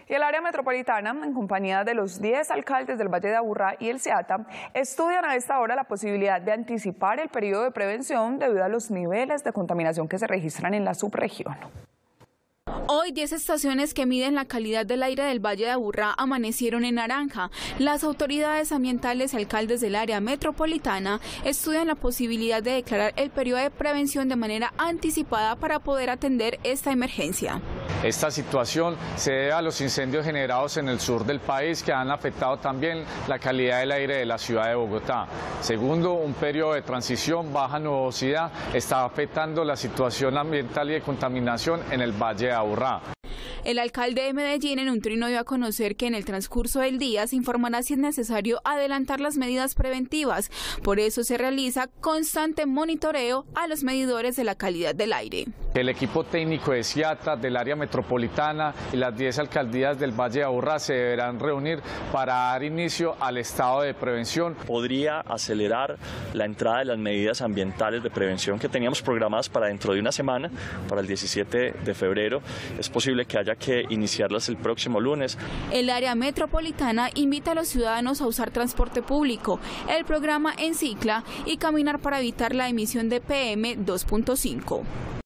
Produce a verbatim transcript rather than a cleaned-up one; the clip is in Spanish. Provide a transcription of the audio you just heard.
Y el área metropolitana, en compañía de los diez alcaldes del Valle de Aburrá y el SEATA, estudian a esta hora la posibilidad de anticipar el periodo de prevención debido a los niveles de contaminación que se registran en la subregión. Hoy diez estaciones que miden la calidad del aire del Valle de Aburrá amanecieron en naranja. Las autoridades ambientales y alcaldes del área metropolitana estudian la posibilidad de declarar el periodo de prevención de manera anticipada para poder atender esta emergencia. Esta situación se debe a los incendios generados en el sur del país que han afectado también la calidad del aire de la ciudad de Bogotá. Segundo, un periodo de transición baja nubosidad está afectando la situación ambiental y de contaminación en el Valle de Aburrá. El alcalde de Medellín en un trino dio a conocer que en el transcurso del día se informará si es necesario adelantar las medidas preventivas. Por eso se realiza constante monitoreo a los medidores de la calidad del aire. El equipo técnico de SEATA, del área metropolitana y las diez alcaldías del Valle de Aburrá se deberán reunir para dar inicio al estado de prevención. Podría acelerar la entrada de las medidas ambientales de prevención que teníamos programadas para dentro de una semana, para el diecisiete de febrero. Es posible que haya que iniciarlas el próximo lunes. El área metropolitana invita a los ciudadanos a usar transporte público, el programa Encicla y caminar para evitar la emisión de P M dos punto cinco.